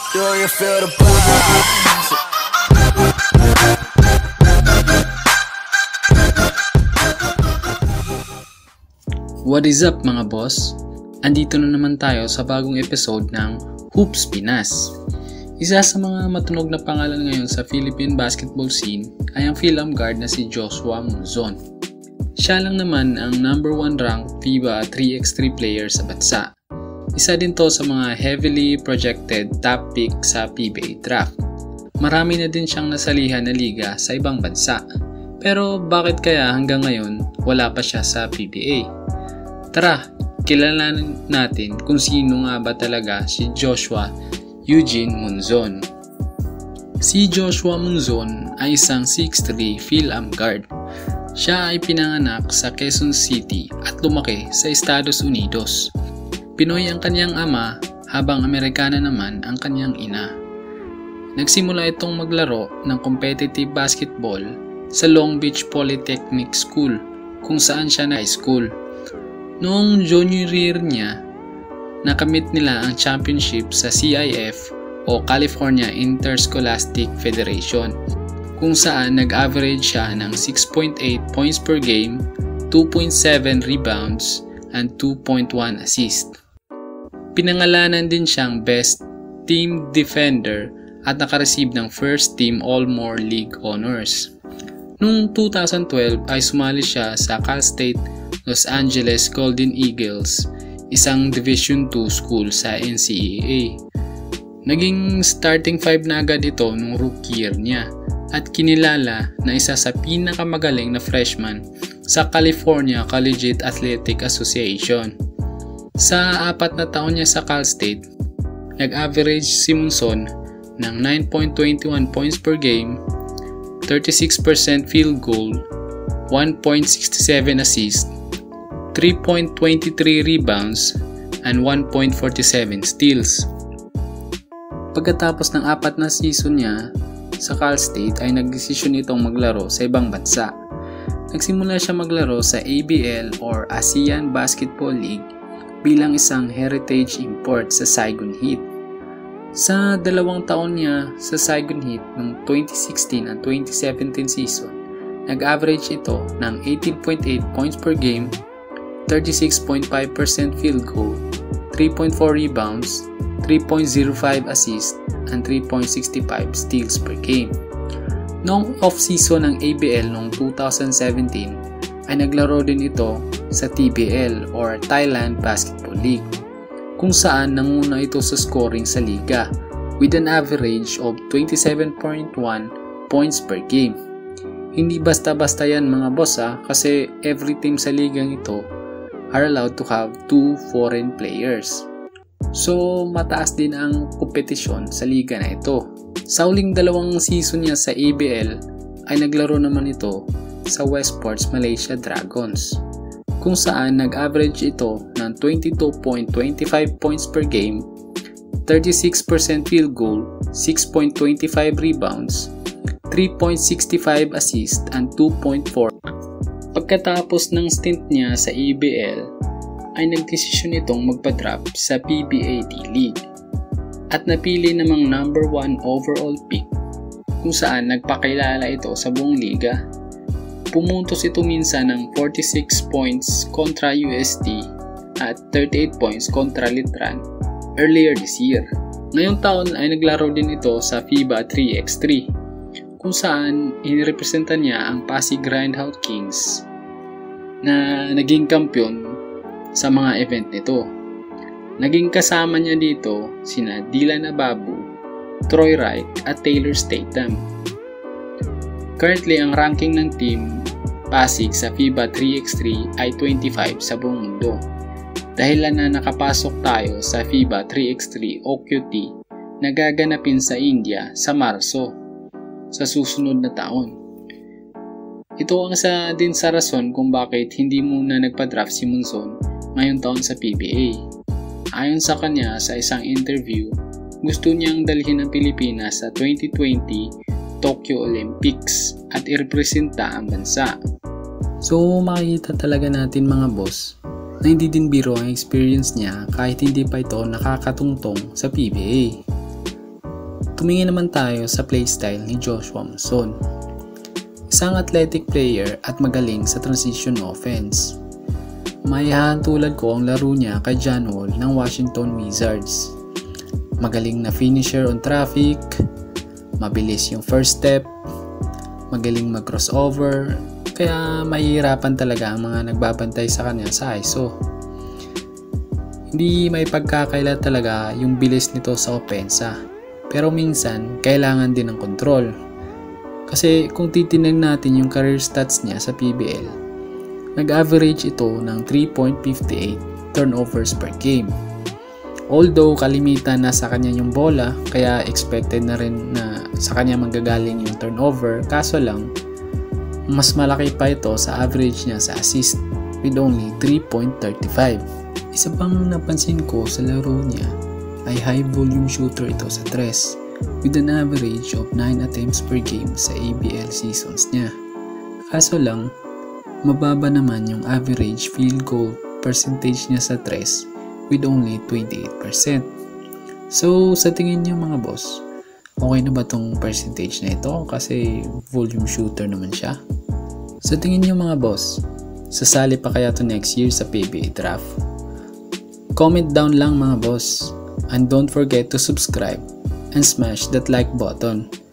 Do you feel the vibes? What is up mga boss? Andito na naman tayo sa bagong episode ng Hoops Pinas. Isa sa mga matunog na pangalan ngayon sa Philippine basketball scene ay ang fil-am guard na si Joshua Munzon. Siya lang naman ang number 1 ranked FIBA 3x3 player sa bansa. Isa din to sa mga heavily projected top pick sa PBA draft. Marami na din siyang nasalihan na liga sa ibang bansa. Pero bakit kaya hanggang ngayon wala pa siya sa PBA? Tara, kilalanin natin kung sino nga ba talaga si Joshua Munzon. Si Joshua Munzon ay isang 6'3" fil-am guard. Siya ay pinanganak sa Quezon City at lumaki sa Estados Unidos. Pinoy ang kanyang ama habang Amerikana naman ang kanyang ina. Nagsimula itong maglaro ng competitive basketball sa Long Beacgh Polytechnic School kung saan siya na high school. Noong junior year niya, nakamit nila ang championship sa CIF o California Interscholastic Federation kung saan nag-average siya ng 6.8 points per game, 2.7 rebounds, and 2.1 assists. Pinangalanan din siyang Best Team Defender at nakareceive ng First Team All-More League Honors. Noong 2012 ay sumali siya sa Cal State Los Angeles Golden Eagles, isang Division II school sa NCAA. Naging starting 5 na agad ito nung rookie year niya at kinilala na isa sa pinakamagaling na freshman sa California Collegiate Athletic Association. Sa 4 na taon niya sa Cal State, nag-average si Munzon ng 9.21 points per game, 36% field goal, 1.67 assists, 3.23 rebounds, and 1.47 steals. Pagkatapos ng 4 na season niya sa Cal State ay nagdesisyon itong maglaro sa ibang bansa. Nagsimula siya maglaro sa ABL or ASEAN Basketball League bilang isang heritage import sa Saigon Heat. Sa 2 taon niya sa Saigon Heat noong 2016 at 2017 season, nag-average ito ng 18.8 points per game, 36.5% field goal, 3.4 rebounds, 3.05 assists, and 3.65 steals per game. Noong off-season ng ABL noong 2017, ay naglaro din ito sa TBL or Thailand Basketball League, kung saan nanguna ito sa scoring sa liga with an average of 27.1 points per game. Hindi basta-basta yan mga boss kasi every team sa ligang ito are allowed to have 2 foreign players. So mataas din ang kompetisyon sa liga na ito. Sa huling 2 season niya sa ABL ay naglaro naman ito sa Wesport Malaysia Dragons, kung saan nag-average ito ng 22.25 points per game, 36% field goal, 6.25 rebounds, 3.65 assists, and 2.4. Pagkatapos ng stint niya sa ABL, ay nagdesisyon itong magpa-draft sa PBA D-League at napili namang number 1 overall pick kung saan nagpakilala ito sa buong liga. Pumuntos ito minsan ng 46 points kontra UST at 38 points kontra Litran earlier this year. Ngayong taon ay naglaro din ito sa FIBA 3x3 kung saan inirepresenta niya ang Pasig Kings na naging kampiyon sa mga event nito. Naging kasama niya dito sina Dylan Ababu, Troy Wright at Taylor Statham. Currently, ang ranking ng team Pasig sa FIBA 3x3 ay 25 sa buong mundo. Dahilan na nakapasok tayo sa FIBA 3x3 OQT na gaganapin sa India sa Marso sa susunod na taon. Ito ang isa din sa rason kung bakit hindi muna nagpa-draft si Munzon ngayong taon sa PBA. Ayon sa kanya sa isang interview, gusto niyang dalhin ang Pilipinas sa 2020 Tokyo Olympics at irepresenta ang bansa. So makikita talaga natin mga boss na hindi din biro ang experience niya kahit hindi pa ito nakakatungtong sa PBA. tumingin naman tayo sa playstyle ni Joshua Munzon. Isang athletic player at magaling sa transition offense. Maihahantulad ko ang laro niya kay John Wall ng Washington Wizards. Magaling na finisher on traffic, mabilis yung first step, magaling mag-crossover, kaya mahihirapan talaga ang mga nagbabantay sa kanya sa ISO. Hindi may pagkakaila talaga yung bilis nito sa opensa, pero minsan kailangan din ng control. Kasi kung titingnan natin yung career stats niya sa PBL, nag-average ito ng 3.58 turnovers per game. Although kalimitan na sa kanya yung bola, kaya expected na rin na sa kanya manggagaling yung turnover, kaso lang, mas malaki pa ito sa average niya sa assist with only 3.35. Isa pang napansin ko sa laro niya ay high volume shooter ito sa tres with an average of 9 attempts per game sa ABL seasons niya. Kaso lang, mababa naman yung average field goal percentage niya sa tres with only 28%. So sa tingin niyo mga boss, okay na ba tong percentage na ito kasi volume shooter naman siya? Sa tingin niyo mga boss, sasali pa kaya to next year sa PBA draft? Comment down lang mga boss, and don't forget to subscribe and smash that like button.